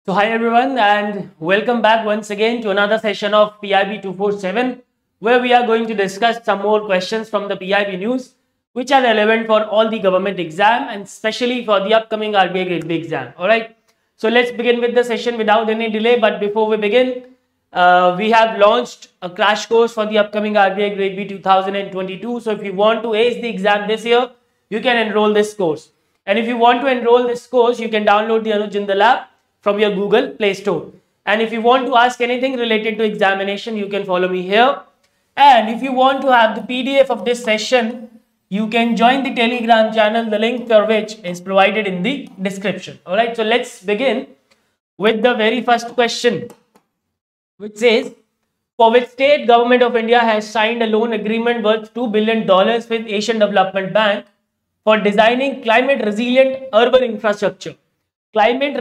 So hi everyone and welcome back once again to another session of PIB 247 where we are going to discuss some more questions from the PIB news which are relevant for all the government exam and especially for the upcoming RBI Grade B exam. Alright, so let's begin with the session without any delay, but before we begin, we have launched a crash course for the upcoming RBI Grade B 2022. So if you want to ace the exam this year, you can enroll this course. And if you want to enroll this course, you can download the Anuj Jindal app from your Google Play Store. And if you want to ask anything related to examination, you can follow me here. And if you want to have the PDF of this session, you can join the Telegram channel, the link for which is provided in the description. Alright, so let's begin with the very first question, which says, for which state government of India has signed a loan agreement worth $2 billion with Asian Development Bank for designing climate resilient urban infrastructure. Climate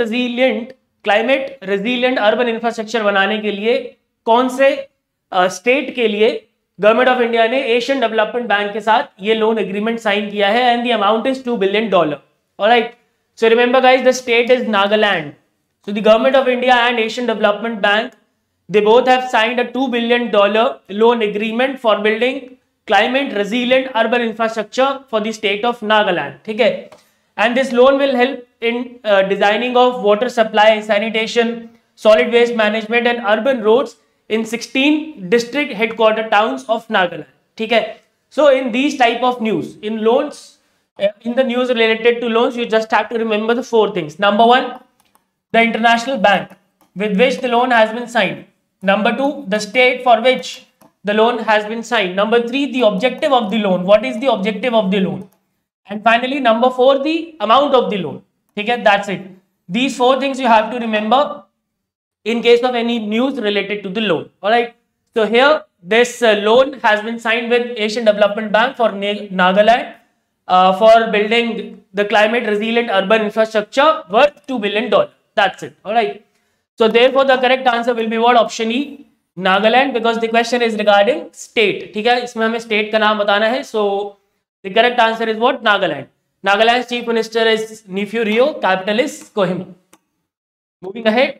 resilient urban infrastructure बनाने के लिए कौन से state के लिए government of India ने Asian Development Bank के साथ ये लोन एग्रीमेंट साइन किया है and the amount is $2 billion. Alright, so remember guys, the state is Nagaland. So the government of India and Asian Development Bank, they both have signed a $2 billion loan agreement for building climate resilient urban infrastructure for the state of Nagaland. ठीक है, and this loan will help in designing of water supply, sanitation, solid waste management and urban roads in 16 district headquarter towns of Nagaland. ठीक है, so in these type of news, in loans, in the news related to loans, you just have to remember the 4 things. Number 1, the international bank with which the loan has been signed. Number 2, the state for which the loan has been signed. Number 3, the objective of the loan. What is the objective of the loan? And finally, number 4, the amount of the loan. Okay, that's it. These 4 things you have to remember in case of any news related to the loan. Alright, so here this loan has been signed with Asian Development Bank for Nagaland for building the climate resilient urban infrastructure worth $2 billion. That's it. Alright. So therefore the correct answer will be what? Option E, Nagaland, because the question is regarding state. ठीक है, इसमें हमें state का नाम बताना है. So the correct answer is what? Nagaland. Nagaland's chief minister is Neiphiu Rio, capital is Kohima. Moving ahead,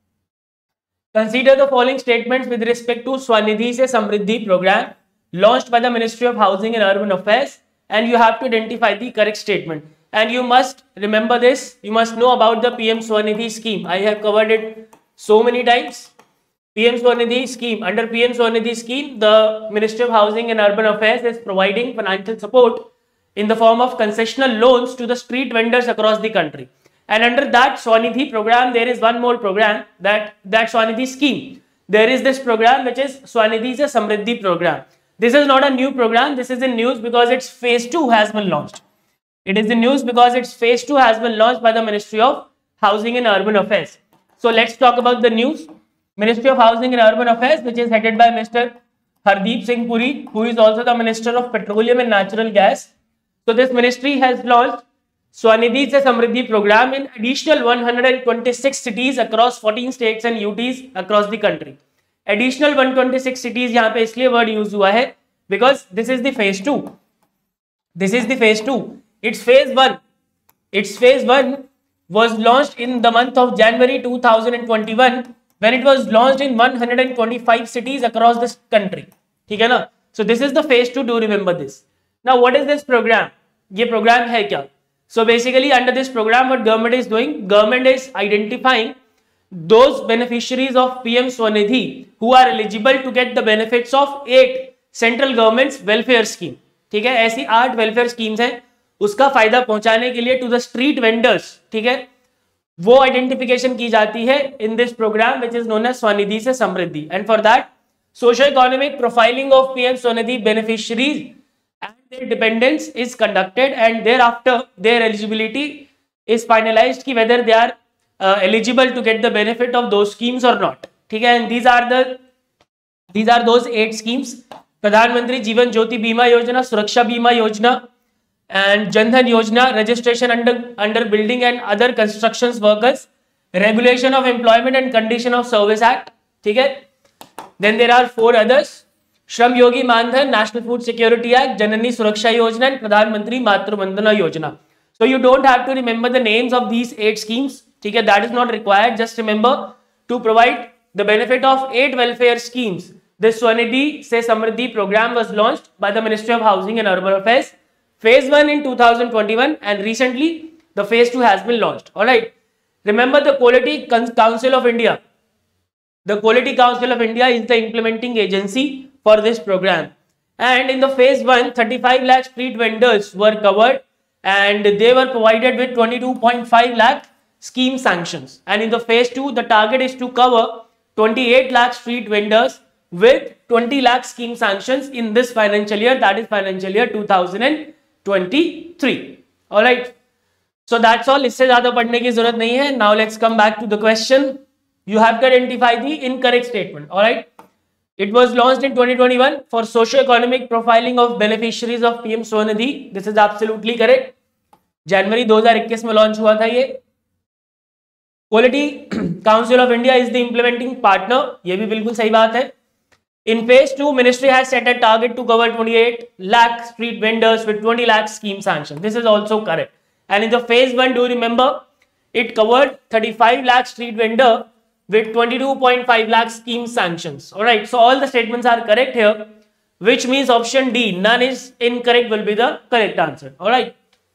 consider the following statements with respect to Swanidhi se Samriddhi program launched by the Ministry of Housing and Urban Affairs, and you have to identify the correct statement. And you must remember this, you must know about the PM Swanidhi scheme. I have covered it so many times. PM Swanidhi scheme. Under PM Swanidhi scheme, the Ministry of Housing and Urban Affairs is providing financial support in the form of concessional loans to the street vendors across the country. And under that Swanidhi program, there is one more program, that Swanidhi scheme. There is this program which is Swanidhi se Samriddhi program. This is not a new program. This is in news because its phase 2 has been launched. It is in news because its phase 2 has been launched by the Ministry of Housing and Urban Affairs. So let's talk about the news. Ministry of Housing and Urban Affairs, which is headed by Mr. Hardeep Singh Puri, who is also the Minister of Petroleum and Natural Gas. So this ministry has launched Swanidhi se Samriddhi program in additional 126 cities across 14 states and UTs across the country. Additional 126 cities यहाँ पे इसलिए word use हुआ है because this is the phase 2. This is the phase 2. Its phase 1. Its phase 1 was launched in the month of January 2021 when it was launched in 125 cities across this country. ठीक है ना? So this is the phase 2. Do remember this. Now what is this program? ये program है क्या? So basically under this program, what government is doing? Government is identifying those beneficiaries of PM Swanidhi who are eligible to get the benefits of 8 central government's welfare scheme. ठीक है, ऐसी 8 welfare schemes हैं, उसका फायदा पहुंचाने के लिए to the street vendors. ठीक है, वो आइडेंटिफिकेशन की जाती है in this programme which is known as Svanidhi se Samriddhi. And for that socio economic profiling of PM Svanidhi beneficiaries and their dependents is conducted and thereafter their eligibility is finalised कि whether they are eligible to get the benefit of those schemes और not. ठीक है, and these are those 8 schemes: Pradhan Mantri Jeevan ज्योति बीमा योजना, सुरक्षा बीमा योजना, and Jan Dhan Yojana, registration under building and other constructions workers, regulation of employment and condition of service act. ठीक है, then there are 4 others: Shram Yogi Maandhan, National Food Security Act, जननी सुरक्षा योजना and प्रधानमंत्री मातृ Vandana Yojana. So you don't have to remember the names of these 8 schemes. ठीक है, that is not required. Just remember to provide the benefit of 8 welfare schemes. This Svanidhi se Samriddhi programme was launched by the ministry of housing and urban affairs. Phase 1 in 2021 and recently the phase 2 has been launched. All right. Remember the Quality Council of India. The Quality Council of India is the implementing agency for this program. And in the phase 1, 35 lakh street vendors were covered and they were provided with 22.5 lakh scheme sanctions. And in the phase 2, the target is to cover 28 lakh street vendors with 20 lakh scheme sanctions in this financial year, that is financial year 2023. All right. So that's all. इससे ज्यादा पढ़ने की जरूरत नहीं है. Now let's come back to the question. You have to identify the incorrect statement. All right. It was launched in 2021 for socio-economic profiling of beneficiaries of PM Swanidhi. This is absolutely correct. जनवरी 2021 में launch हुआ था ये. Quality Council of India is the implementing partner. ये भी बिल्कुल सही बात है. In phase 2, ministry has set a target to cover 28 lakh street vendors with 20 lakh scheme sanctions. This is also correct. And in the phase 1, do you remember? It covered 35 lakh street vendor with 22.5 lakh scheme sanctions. All right. So all the statements are correct here, which means option D, none is incorrect, will be the correct answer. All right.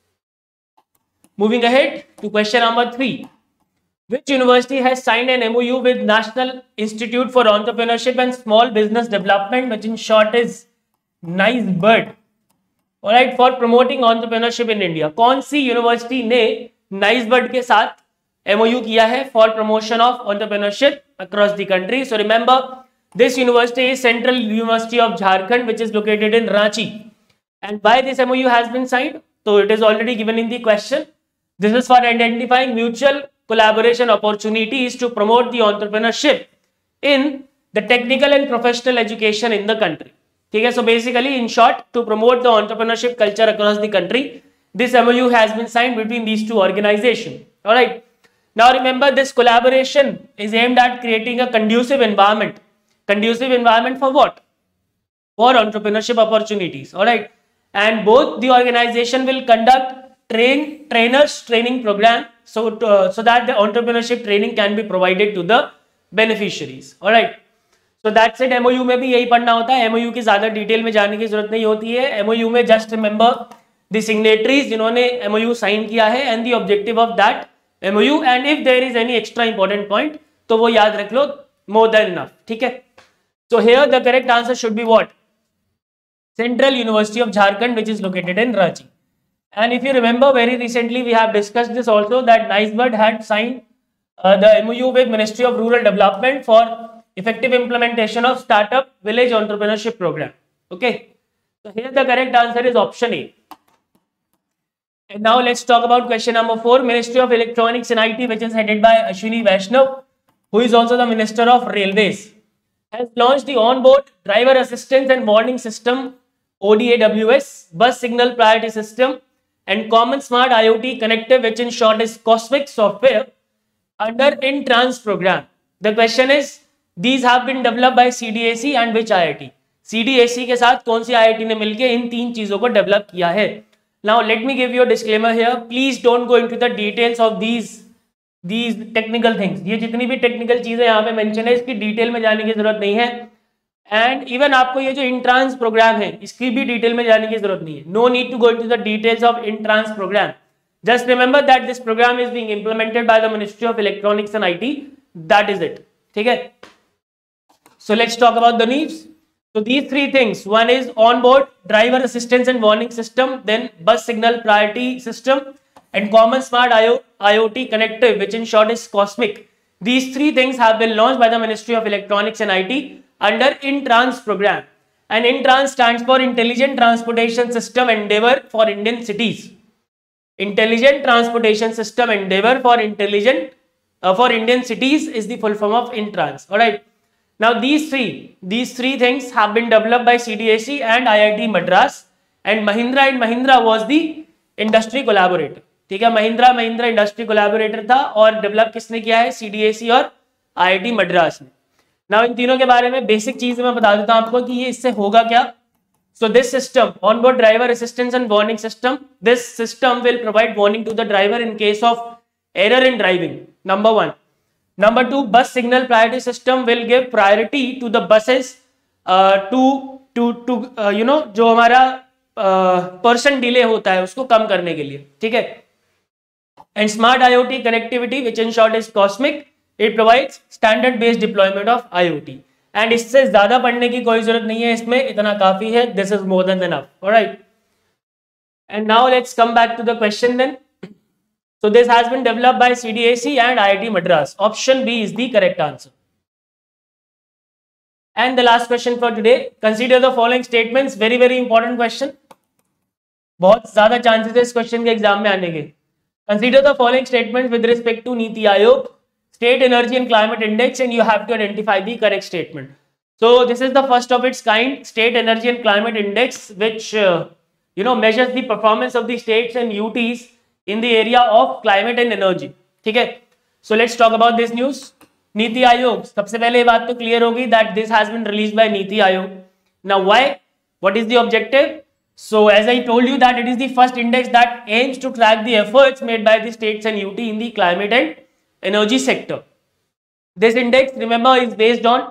Moving ahead to question number 3. Which university has signed an MOU with National Institute for Entrepreneurship and Small Business Development, which in short is NICEBUD, all right, for promoting entrepreneurship in India? कौन सी university ने NICEBUD के साथ MOU किया है for promotion of entrepreneurship across the country? So remember, this university is Central University of Jharkhand, which is located in Ranchi. And why this MOU has been signed? So it is already given in the question. This is for identifying mutual collaboration opportunities to promote the entrepreneurship in the technical and professional education in the country. ठीक है, so basically in short, to promote the entrepreneurship culture across the country, this MOU has been signed between these two organizations. All right. Now remember, this collaboration is aimed at creating a conducive environment. Conducive environment for what? For entrepreneurship opportunities. All right. And both the organization will conduct trainers training program so that the entrepreneurship training can be provided to the beneficiaries. All right. So that's it. MOU में भी यही पढ़ना होता है. MOU की ज्यादा detail में जाने की जरूरत नहीं होती है. MOU में जस्ट रिमेंबर द सिग्नेटरीज जिन्होंने MOU साइन किया है and the objective of that MOU, and if there is any extra important point तो वो याद रख लो. More than enough. ठीक है. So here the correct answer should be what? Central University of Jharkhand, which is located in Ranchi. And if you remember, very recently we have discussed this also, that NICEBUD had signed the MOU with Ministry of Rural Development for effective implementation of Startup Village Entrepreneurship Program. Okay, so here the correct answer is option A. And now let's talk about question number 4. Ministry of Electronics and IT, which is headed by Ashwini Vaishnav, who is also the Minister of Railways, has launched the onboard driver assistance and warning system, ODAWS, bus signal priority system, and common smart IoT connective, which in short is COSMIC software, under INTRANS program. The question is, these have been developed by CDAC and which IIT? CDAC के साथ कौन सी IIT ने मिलके इन तीन चीजों को develop किया है? Now let me give you a disclaimer here. Please don't go into the details of these technical things. ये जितनी भी टेक्निकल चीजें यहाँ पे मेंशन है, इसकी डिटेल में जाने की जरूरत नहीं है. एंड इवन आपको ये जो इंट्रांस प्रोग्राम है, इसकी भी डिटेल में जाने की जरूरत नहीं है. No need to go into the details of entrance programme. Just remember that this programme is being implemented by the ministry of electronics and IT. That is it. ठीक है. So let's talk about the needs. So these three things, one is onboard driver assistance and warning system, then bus signal priority system, and common smart IoT connective, which in short is COSMIC. These three things have been launched by the Ministry of Electronics and IT under INTRANS program. And INTRANS stands for Intelligent Transportation System Endeavor for Indian Cities. Intelligent Transportation System Endeavor for Indian Cities is the full form of INTRANS. All right. Now these three things have been developed by CDAC and IIT Madras, and Mahindra was the industry collaborator. ठीक है, Mahindra industry collaborator था और develop किसने किया है? CDAC और IIT Madras ने. Now in तीनों के बारे में बेसिक चीज मैं बता देता हूं आपको कि ये इससे होगा क्या. So this system, onboard driver assistance and warning system, this system will provide warning to the driver in case of error in driving. number 1. Number 2, bus signal priority system will give priority to the buses जो हमारा person delay होता है उसको कम करने के लिए, ठीक है. And smart IoT connectivity which in short is cosmic, it provides standard based deployment of IoT. And इससे ज्यादा पढ़ने की कोई जरूरत नहीं है, इसमें इतना काफी है. This is more than enough. Alright, and now let's come back to the question then. So this has been developed by CDAC and IIT Madras. Option B is the correct answer. And the last question for today. Consider the following statements. Very very important question. बहुत ज्यादा chances है इस question के exam में आने के. Consider the following statements with respect to NITI Aayog, State Energy and Climate Index, and you have to identify the correct statement. So this is the first of its kind, State Energy and Climate Index, which measures the performance of the states and UTs in the area of climate and energy. ठीक है, so let's talk about this news. NITI Aayog, सबसे पहले ये बात तो clear होगी that this has been released by NITI Aayog. Now why? What is the objective? So as I told you that it is the first index that aims to track the efforts made by the states and UT in the climate and energy sector. This index, remember, is based on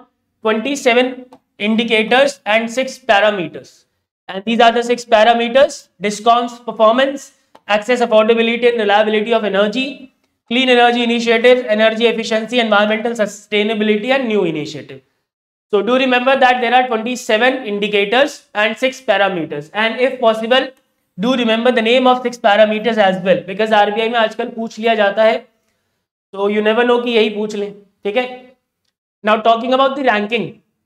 27 indicators and 6 parameters. And these are the 6 parameters: DISCOM's performance, access, affordability and reliability of energy, clean energy initiatives, energy efficiency, environmental sustainability and new initiative. So do remember that there are 27 indicators and 6 parameters, and if possible do remember the name of 6 parameters as well, because RBI में आजकल पूछ लिया जाता है, so you never know कि यही पूछ लें. ठीक है. Now talking about the ranking.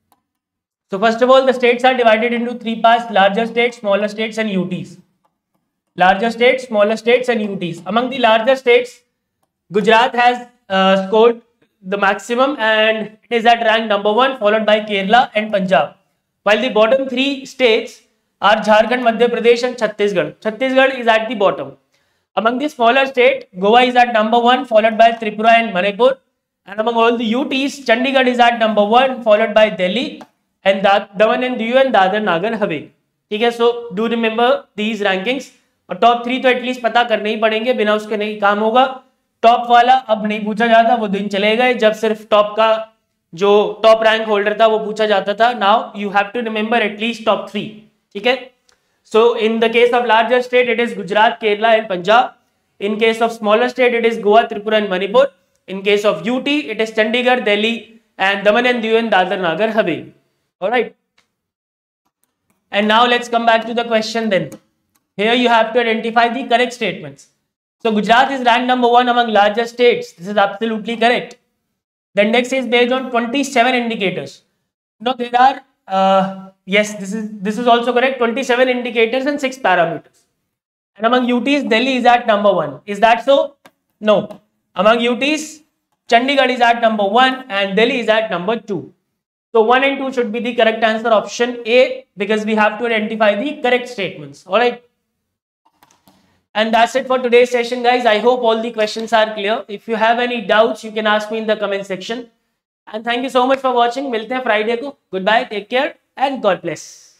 So first of all, the states are divided into 3 parts: larger states, smaller states and UTs. Larger states, smaller states and UTs. Among the larger states, Gujarat has scored the maximum and it is at rank number 1, followed by Kerala and Punjab. While the bottom 3 states are Jharkhand, Madhya Pradesh and Chhattisgarh. Chhattisgarh is at the bottom. Among the smaller states, Goa is at number 1, followed by Tripura and Manipur. And among all the UTs, Chandigarh is at number 1, followed by Delhi and Daman and Diu and Dadar Nagar Haveli. ठीक है, so do remember these rankings. और top 3 तो at least पता करने ही पड़ेंगे, बिना उसके नहीं काम होगा. टॉप वाला अब नहीं पूछा जाता, वो दिन चले गए जब सिर्फ टॉप का जो टॉप रैंक होल्डर था वो पूछा जाता था. Now you have to remember at least top 3. ठीक है. So in the case of larger state it is Gujarat, Kerala and Punjab. In case of smaller state it is Goa, Tripura and Manipur. In case of UT it is Chandigarh, Delhi and Daman and Diu and Dadra Nagar Haveli. Alright, and now let's come back to the question then. Here you have to identify the correct statements. So Gujarat is ranked number 1 among larger states. This is absolutely correct. The index is based on 27 indicators. No, there are yes, this is also correct. 27 indicators and 6 parameters. And among UTs, Delhi is at number 1. Is that so? No. Among UTs, Chandigarh is at number 1 and Delhi is at number 2. So 1 and 2 should be the correct answer, option A, because we have to identify the correct statements. All right. And that's it for today's session, guys. I hope all the questions are clear. If you have any doubts, you can ask me in the comment section. And thank you so much for watching. मिलते हैं Friday को. Goodbye, take care and God bless.